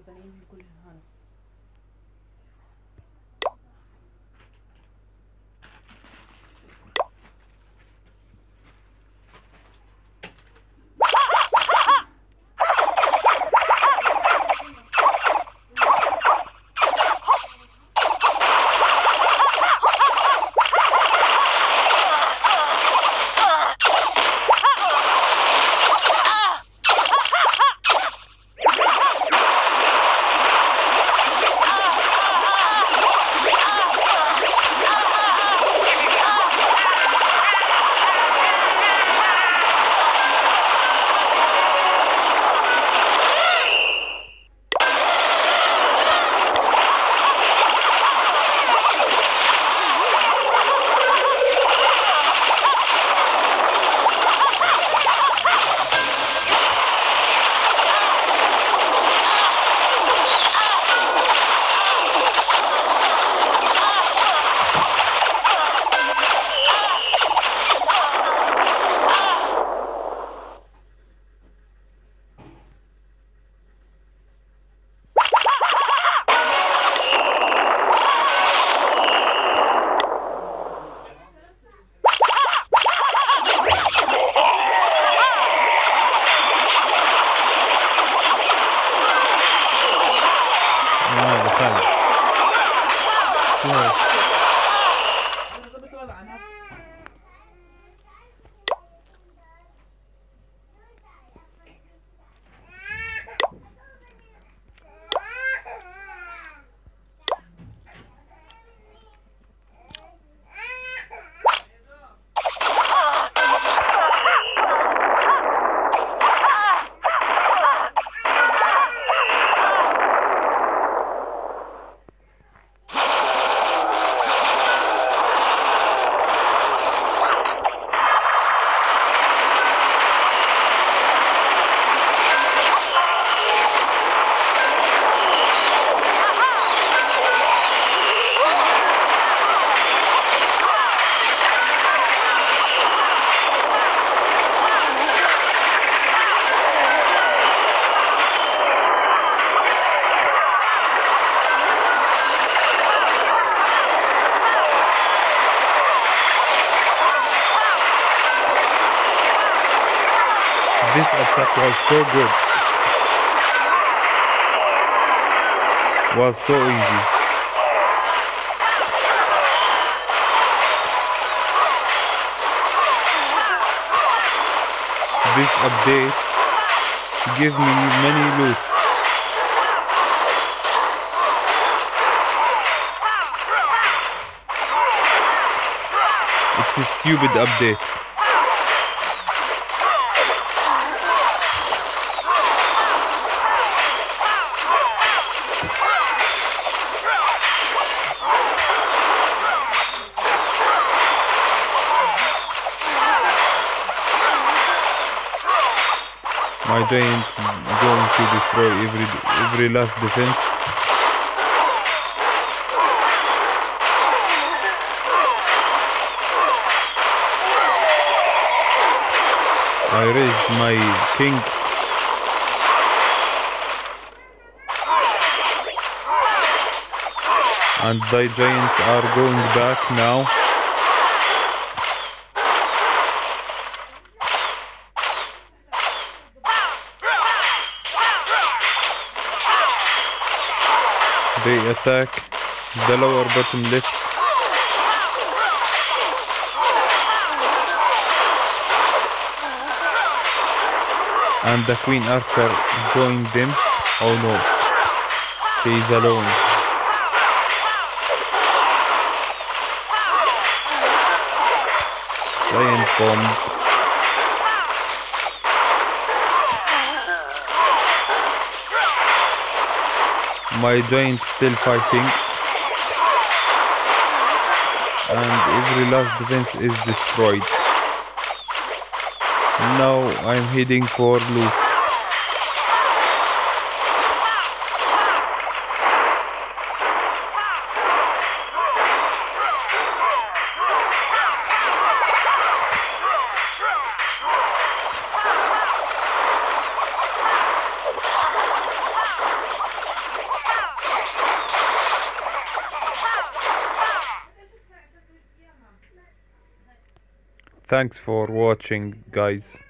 This attack was so good. Was so easy. This update gave me many loot. It's a stupid update. My giant going to destroy every last defense. I raised my king. And the giants are going back now. They attack the lower bottom left. And the Queen Archer joined them. Oh no, he is alone. Giant bomb. My giant still fighting, and every last defense is destroyed. Now I'm heading for loot. Thanks for watching, guys.